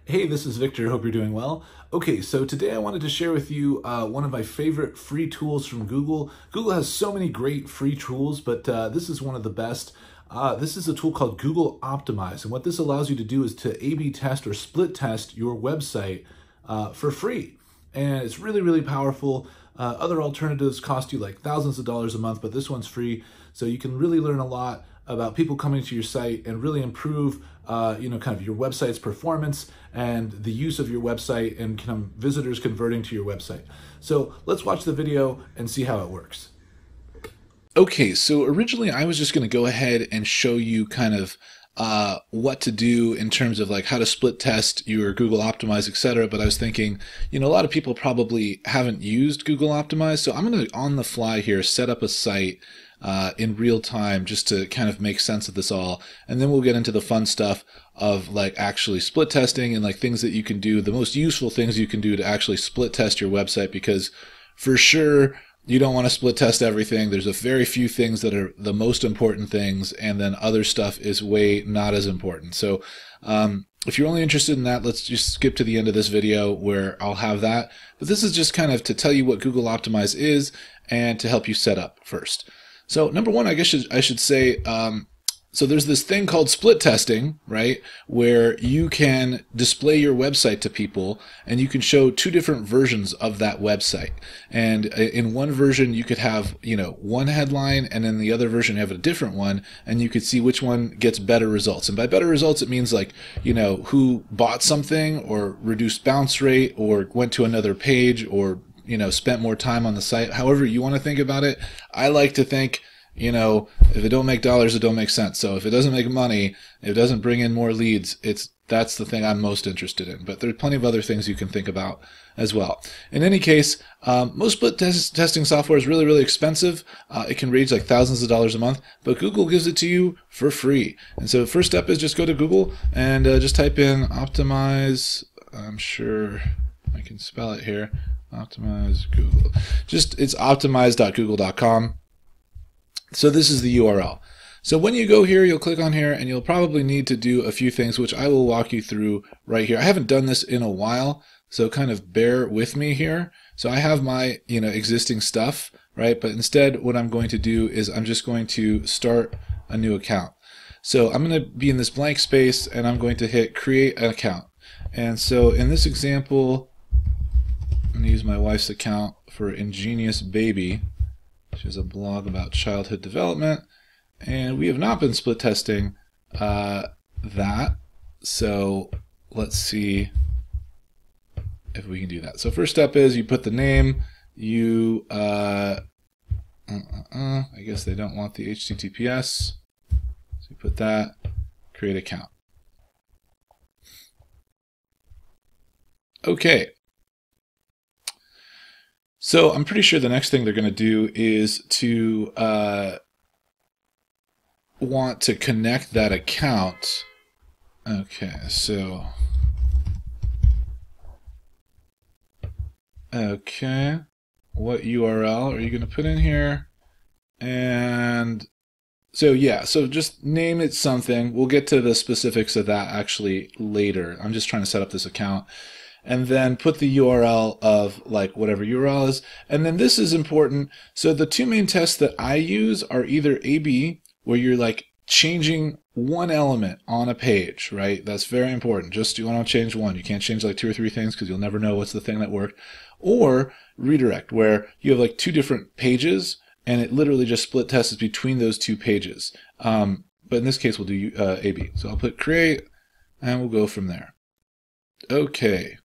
Hey, this is Victor. Hope you're doing well. Okay, so today I wanted to share with you one of my favorite free tools from Google. Google has so many great free tools, but this is one of the best. This is a tool called Google Optimize, and what this allows you to do is to A/B test or split test your website for free. And it's really, really powerful. Other alternatives cost you like thousands of dollars a month, but this one's free, so you can really learn a lot about people coming to your site and really improve, kind of your website's performance and the use of your website and kind of visitors converting to your website. So let's watch the video and see how it works. Okay, so originally I was just going to go ahead and show you kind of what to do in terms of like how to split test your Google Optimize, etc. But I was thinking, a lot of people probably haven't used Google Optimize, so I'm going to on the fly here set up a site in real time just to kind of make sense of this all, and then we'll get into the fun stuff of like actually split testing and like things that you can do, the most useful things you can do to actually split test your website, because for sure you don't want to split test everything. There's a very few things that are the most important things, and then other stuff is way not as important. So if you're only interested in that, let's just skip to the end of this video where I'll have that. But this is just kind of to tell you what Google Optimize is and to help you set up first. So number one, I guess I should say, so there's this thing called split testing, right, where you can display your website to people and you can show two different versions of that website. And in one version you could have, one headline, and in the other version you have a different one, and you could see which one gets better results. And by better results it means like, who bought something or reduced bounce rate or went to another page or spent more time on the site. However you want to think about it. I like to think, if it don't make dollars, it don't make sense. So if it doesn't make money, if it doesn't bring in more leads, that's the thing I'm most interested in. But there's plenty of other things you can think about as well. In any case, most split testing software is really, really expensive. It can range like thousands of dollars a month, but Google gives it to you for free. And so the first step is just go to Google and just type in Optimize. I'm sure I can spell it here. Optimize Google. It's optimize.google.com. So this is the URL. So when you go here, you'll click on here and you'll probably need to do a few things, which I will walk you through right here. I haven't done this in a while, so kind of bear with me here. So I have my, existing stuff, right? But instead what I'm going to do is I'm just going to start a new account. So I'm going to be in this blank space and I'm going to hit create an account. And so in this example, I'm going to use my wife's account for Ingenious Baby, which is a blog about childhood development, and we have not been split testing that. So let's see if we can do that. So first step is you put the name. I guess they don't want the HTTPS, so you put that. Create account. Okay. So I'm pretty sure the next thing they're going to do is to want to connect that account. Okay, so what URL are you going to put in here? And so yeah, so just name it something. We'll get to the specifics of that actually later. I'm just trying to set up this account. And then put the URL of like whatever URL is. And then this is important. So the two main tests that I use are either A/B, where you're like changing one element on a page, right? That's very important. Just you want to change one. You can't change like two or three things because you'll never know what's the thing that worked. Or redirect, where you have like two different pages and it literally just split tests between those two pages. But in this case, we'll do A/B. So I'll put create and we'll go from there. Okay.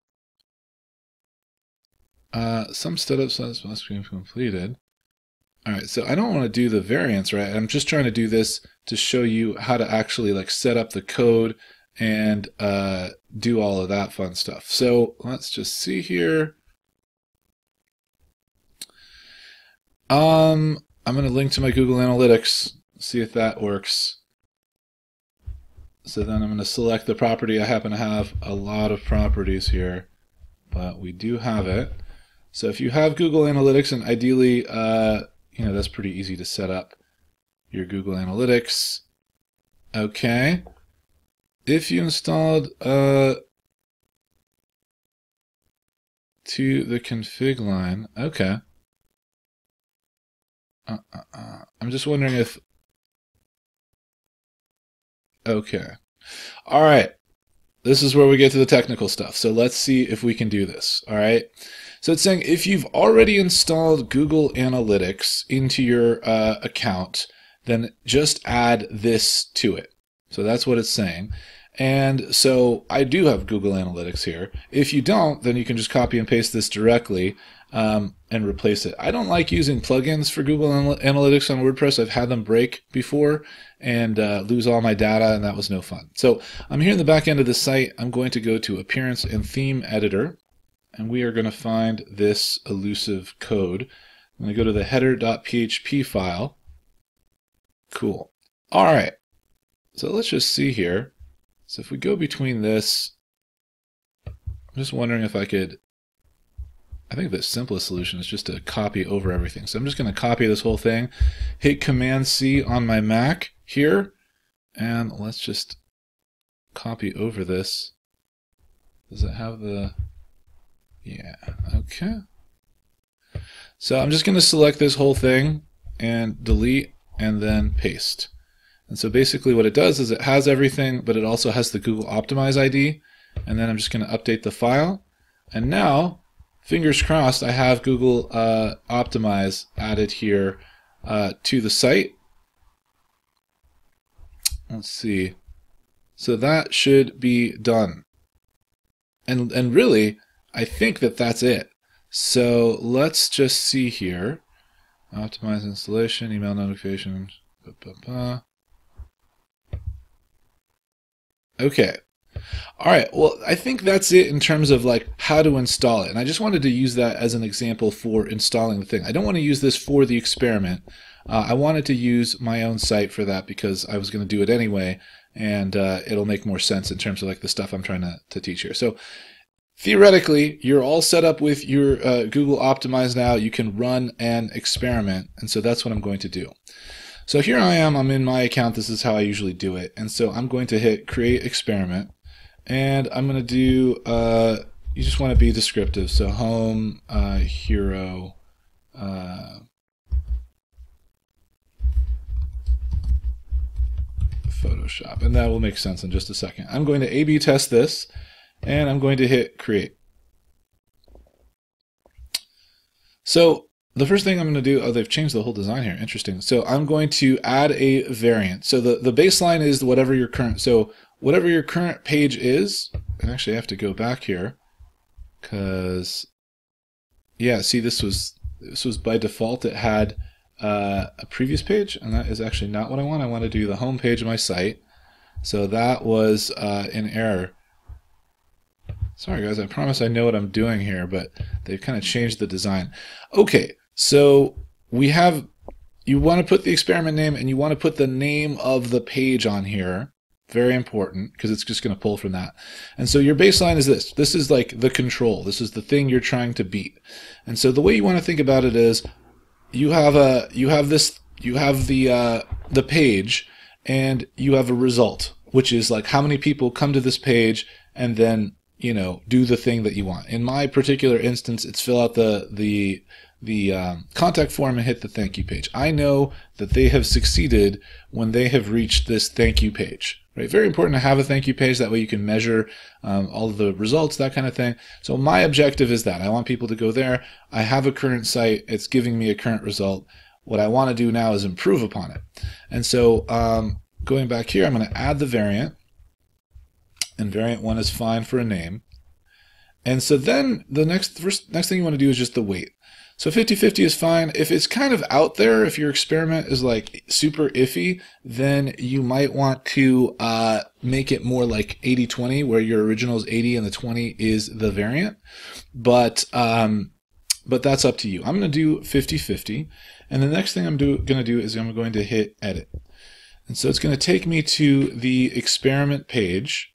Some setup steps must be completed. All right, so I don't want to do the variants, right? I'm just trying to do this to show you how to actually like set up the code and do all of that fun stuff. So let's just see here. I'm going to link to my Google Analytics, see if that works. So then I'm going to select the property. I happen to have a lot of properties here, but we do have it. So if you have Google Analytics, and ideally, that's pretty easy to set up your Google Analytics. Okay. If you installed to the config line. Okay. I'm just wondering if... Okay. All right. This is where we get to the technical stuff. So let's see if we can do this. All right. So it's saying if you've already installed Google Analytics into your account, then just add this to it. So that's what it's saying. And so I do have Google Analytics here. If you don't, then you can just copy and paste this directly and replace it. I don't like using plugins for Google Analytics on WordPress. I've had them break before and lose all my data, and that was no fun. So I'm here in the back end of the site. I'm going to go to Appearance and Theme Editor, and we are going to find this elusive code. I'm going to go to the header.php file. Cool. All right. So let's just see here. So if we go between this, I'm just wondering if I could, I think the simplest solution is just to copy over everything. So I'm just going to copy this whole thing, hit Command-C on my Mac here, and let's just copy over this. Does it have the, yeah, okay. So I'm just going to select this whole thing and delete and then paste. And so basically what it does is it has everything, but it also has the Google Optimize ID. And then I'm just going to update the file. And now, fingers crossed, I have Google Optimize added here to the site. Let's see. So that should be done. And really, I think that that's it. So let's just see here. Optimize installation, email notification. Okay. All right. Well, I think that's it in terms of like how to install it. And I just wanted to use that as an example for installing the thing. I don't want to use this for the experiment. I wanted to use my own site for that because I was going to do it anyway, and it'll make more sense in terms of like the stuff I'm trying to teach here. So theoretically, you're all set up with your Google Optimize now. You can run an experiment, and so that's what I'm going to do. So here I am, I'm in my account, this is how I usually do it. And so I'm going to hit Create Experiment, and I'm going to do, you just want to be descriptive, so home, hero, Photoshop, and that will make sense in just a second. I'm going to A/B test this, and I'm going to hit Create. So the first thing I'm going to do, oh, they've changed the whole design here. Interesting. So I'm going to add a variant. So the baseline is whatever your current, so whatever your current page is, and actually I have to go back here because, yeah, see this was by default, it had a previous page, and that is actually not what I want. I want to do the home page of my site. So that was an error. Sorry guys, I promise I know what I'm doing here, but they've kind of changed the design. Okay. So we have, you want to put the experiment name and you want to put the name of the page on here. Very important because it's just going to pull from that. And so your baseline is this. This is like the control. This is the thing you're trying to beat. And so the way you want to think about it is you have the page and you have a result, which is like how many people come to this page and then, you know, do the thing that you want. In my particular instance, it's fill out the contact form and hit the thank you page. I know that they have succeeded when they have reached this thank you page. Right? Very important to have a thank you page. That way you can measure all of the results, that kind of thing. So my objective is that I want people to go there. I have a current site. It's giving me a current result. What I want to do now is improve upon it. And so going back here, I'm going to add the variant. And variant 1 is fine for a name. And so then the next thing you want to do is just the weight. So 50-50 is fine. If it's kind of out there, if your experiment is like super iffy, then you might want to make it more like 80-20, where your original is 80 and the 20 is the variant. But that's up to you. I'm going to do 50-50. And the next thing I'm going to do is I'm going to hit Edit. And so it's going to take me to the experiment page.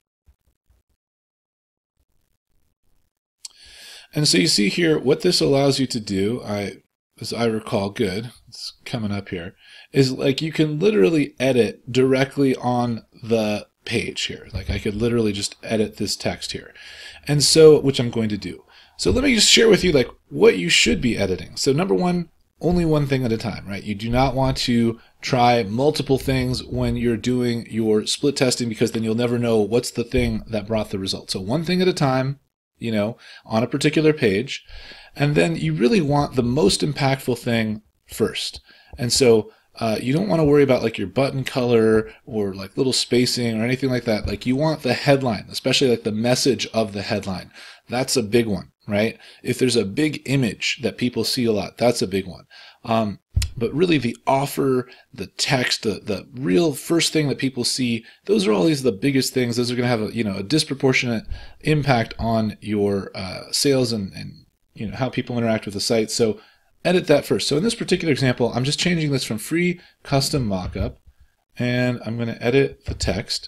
And so you see here, what this allows you to do, as I recall, good, it's coming up here, is like you can literally edit directly on the page here. Like I could literally just edit this text here. And so, which I'm going to do. So let me just share with you like what you should be editing. So number one, only one thing at a time, right? You do not want to try multiple things when you're doing your split testing, because then you'll never know what's the thing that brought the result. So one thing at a time, you know, on a particular page. And then you really want the most impactful thing first. And so you don't want to worry about like your button color or like little spacing or anything like that. Like you want the headline, especially like the message of the headline. That's a big one, right? If there's a big image that people see a lot, that's a big one. But really the offer, the text, the real first thing that people see, those are always the biggest things. Those are going to have a, you know, a disproportionate impact on your sales and you know, how people interact with the site. So edit that first. So in this particular example, I'm just changing this from free custom mockup, and I'm going to edit the text,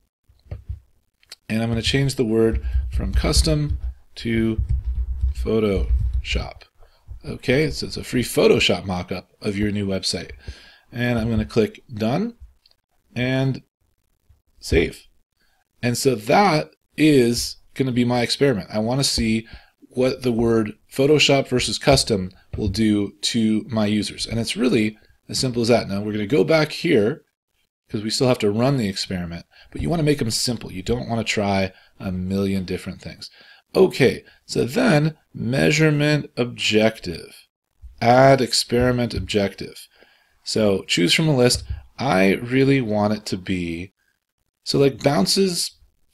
and I'm going to change the word from custom to Photoshop. Okay, so it's a free Photoshop mockup of your new website. And I'm going to click done and save. And so that is going to be my experiment. I want to see what the word Photoshop versus custom will do to my users. And it's really as simple as that. Now we're going to go back here because we still have to run the experiment, but you want to make them simple. You don't want to try a million different things. Okay, so then measurement objective, add experiment objective. So choose from a list. I really want it to be, so like bounces,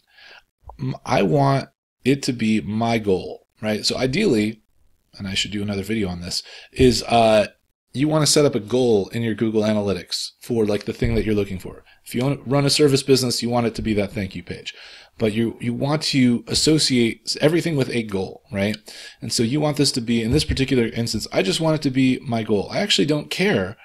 I want it to be my goal, right? So ideally, and I should do another video on this, is you want to set up a goal in your Google Analytics for like the thing that you're looking for. If you want to run a service business, you want it to be that thank you page. But you want to associate everything with a goal, right? And so you want this to be, in this particular instance, I just want it to be my goal. I actually don't care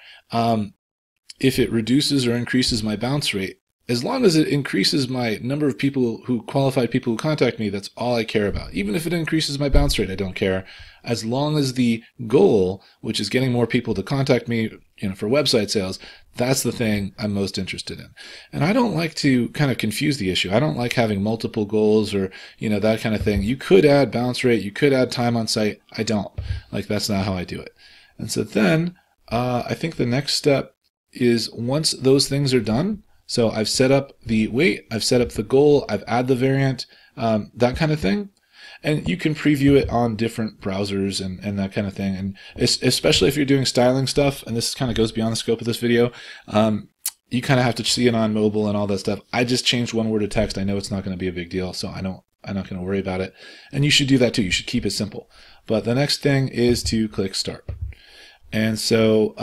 if it reduces or increases my bounce rate. As long as it increases my number of people who, qualified people who contact me, that's all I care about. Even if it increases my bounce rate, I don't care. As long as the goal, which is getting more people to contact me, you know, for website sales, that's the thing I'm most interested in. And I don't like to kind of confuse the issue. I don't like having multiple goals or, you know, that kind of thing. You could add bounce rate, you could add time on site. I don't. Like, that's not how I do it. And so then I think the next step is, once those things are done, so I've set up the weight, I've set up the goal, I've added the variant, that kind of thing. And you can preview it on different browsers and that kind of thing. And especially if you're doing styling stuff, and this kind of goes beyond the scope of this video, you kind of have to see it on mobile and all that stuff. I just changed one word of text. I know it's not going to be a big deal, so I'm not going to worry about it. And you should do that too. You should keep it simple. But the next thing is to click start. And so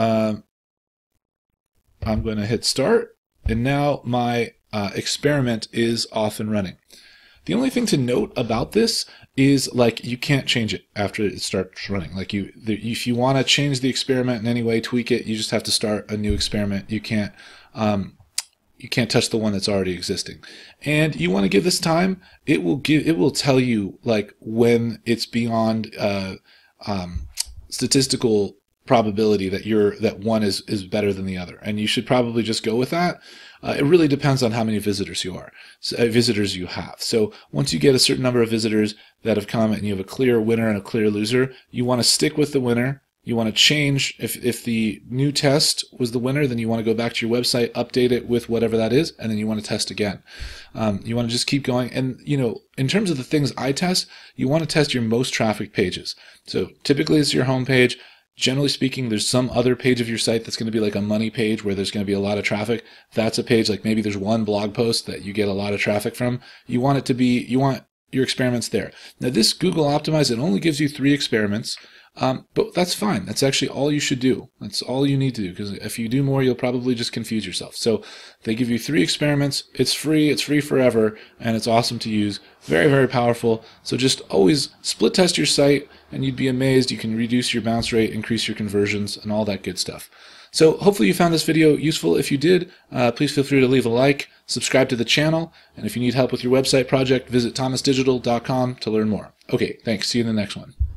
I'm going to hit start. And now my experiment is off and running. The only thing to note about this is, like, you can't change it after it starts running. Like, if you want to change the experiment in any way, tweak it, you just have to start a new experiment. You can't touch the one that's already existing. And you want to give this time. It will tell you like when it's beyond statistical probability that one is better than the other, and you should probably just go with that. It really depends on how many visitors you have. So once you get a certain number of visitors that have come and you have a clear winner and a clear loser, you want to stick with the winner. You want to change, if the new test was the winner, then you want to go back to your website, update it with whatever that is, and then you want to test again. You want to just keep going. And, you know, in terms of the things I test, you want to test your most traffic pages. So typically it's your home page. Generally speaking, there's some other page of your site that's going to be like a money page where there's going to be a lot of traffic. That's a page, like maybe there's one blog post that you get a lot of traffic from. You want it to be, you want your experiments there. Now this Google Optimize, it only gives you 3 experiments, but that's fine. That's actually all you should do. That's all you need to do, because if you do more, you'll probably just confuse yourself. So they give you 3 experiments. It's free forever, and it's awesome to use. Very, very powerful. So just always split test your site, and you'd be amazed. You can reduce your bounce rate, increase your conversions, and all that good stuff. So hopefully you found this video useful. If you did, please feel free to leave a like, subscribe to the channel, and if you need help with your website project, visit thomasdigital.com to learn more. Okay, thanks. See you in the next one.